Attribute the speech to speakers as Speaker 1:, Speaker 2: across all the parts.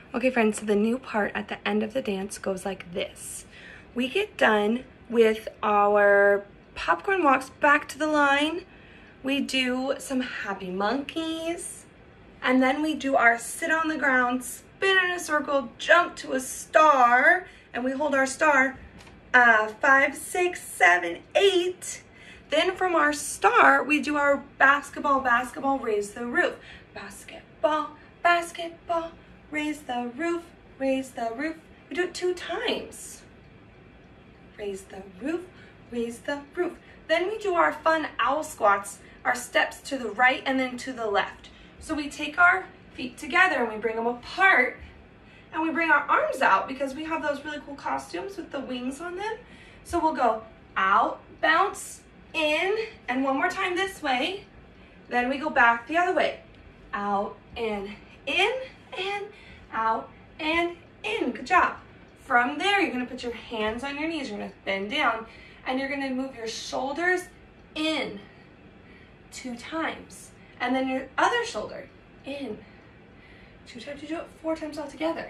Speaker 1: Okay friends, so the new part at the end of the dance goes like this. We get done with our popcorn walks back to the line. We do some happy monkeys. And then we do our sit on the ground, spin in a circle, jump to a star. And we hold our star 5, 6, 7, 8. Then from our star, we do our basketball, raise the roof. Basketball, basketball, raise the roof, raise the roof. We do it 2 times. Raise the roof, raise the roof. Then we do our fun owl squats, our steps to the right and then to the left. So we take our feet together and we bring them apart and we bring our arms out because we have those really cool costumes with the wings on them. So we'll go out, bounce, in, and one more time this way. Then we go back the other way. Out and in, and out and in. Good job. From there, you're gonna put your hands on your knees. You're gonna bend down and you're gonna move your shoulders in 2 times. And then your other shoulder in 2 times. You do it 4 times all together.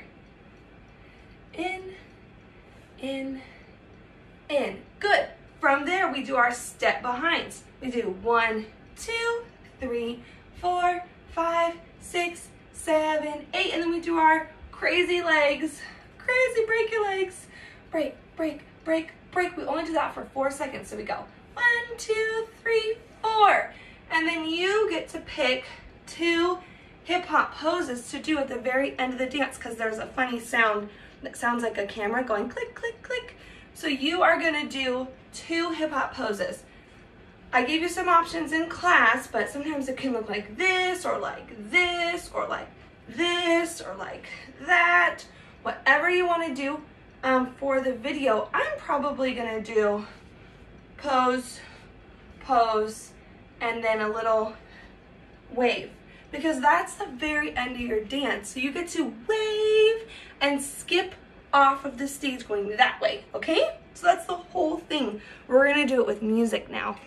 Speaker 1: In, in, in. Good. From there, we do our step behinds. We do 1, 2, 3, 4, 5, 6, 7, 8. And then we do our crazy legs. Crazy, break your legs. Break, break, break, break. We only do that for 4 seconds. So we go 1, 2, 3, 4. And then you get to pick 2 hip hop poses to do at the very end of the dance because there's a funny sound that sounds like a camera going click, click, click. So you are gonna do 2 hip hop poses. I gave you some options in class, but sometimes it can look like this or like this or like this or like that. Whatever you wanna do for the video, I'm probably gonna do pose, pose, and then a little wave because that's the very end of your dance. So you get to wave and skip off of the stage going that way, okay? So that's the whole thing. We're gonna do it with music now.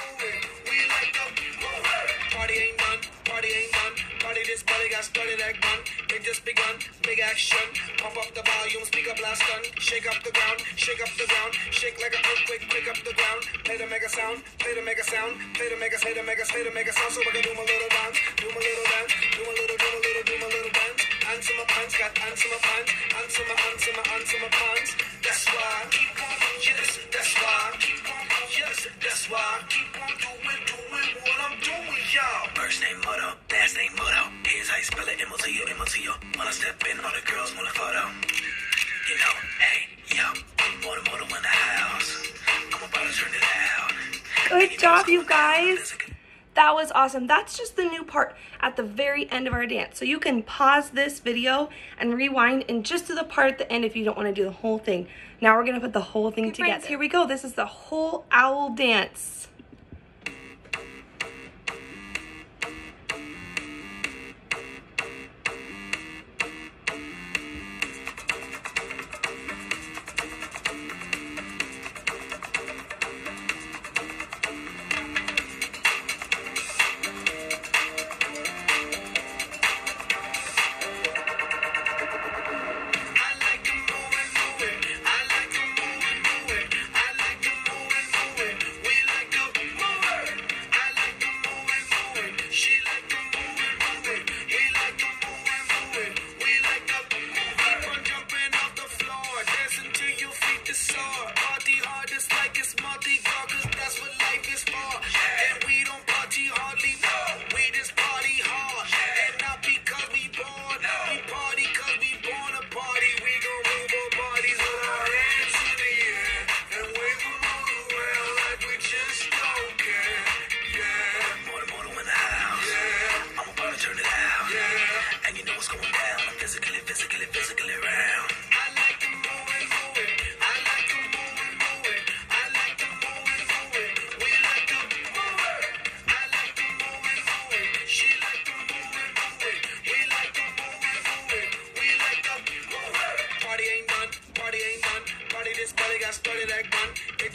Speaker 2: Party ain't done, party ain't done. Party this party got started at gun. It just begun, big action. Pump up the volume, speak up last gun. Shake up the ground, shake up the ground. Shake like an earthquake, pick up the ground. Play to make a sound, play to make a sound. Play to make a, play to make a, play to make a sound. So we can do my little dance, do my little dance, do my little, do my little, do my little dance. Answer my pants, got answer my pants. Answer my, answer my, answer my pants. That's why, yes, that's why, yes, that's why. Keep on doing what I'm doing, y'all. First name Moto, last name Moto. Here's how you spell it, M-O-T-O, M-O-T-O. When I step in, all the girls want a photo. You know, hey, yo, Moto in the house. I'm about to turn it out.
Speaker 1: Good job, you guys. That was awesome. That's just the new part at the very end of our dance. So you can pause this video and rewind and just do the part at the end if you don't want to do the whole thing. Now we're gonna put the whole thing together. Friends, here we go. This is the whole owl dance.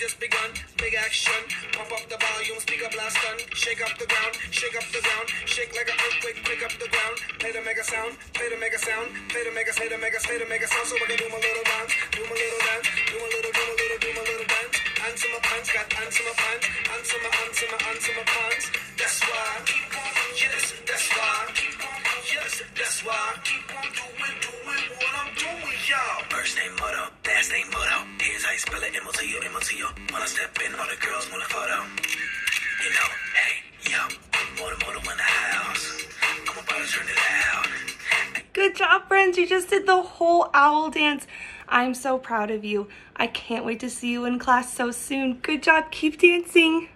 Speaker 2: just begun. Big action, pump up the volume, speaker blast on. Shake up the ground, shake up the ground. Shake like an earthquake, quick up the ground. Play the mega sound, play the mega sound. Play the mega, play the mega, play the mega sound. So I can do my little dance, do my little dance, do my little, do my little, do my little dance. Answer my pants, got answer my pants. Answer my, answer my, answer my pants. That's why, yes, that's why. Yes, that's why I keep on doing what I'm doing, y'all. First name Moto, last name Moto. Here's how you spell it, M-O-T-O, M-O-T-O. When I step in, all the girls want a photo. You know, hey, yo, Moto in the house. I'm about to turn it out.
Speaker 1: Good job, friends. You just did the whole owl dance. I'm so proud of you. I can't wait to see you in class so soon. Good job. Keep dancing.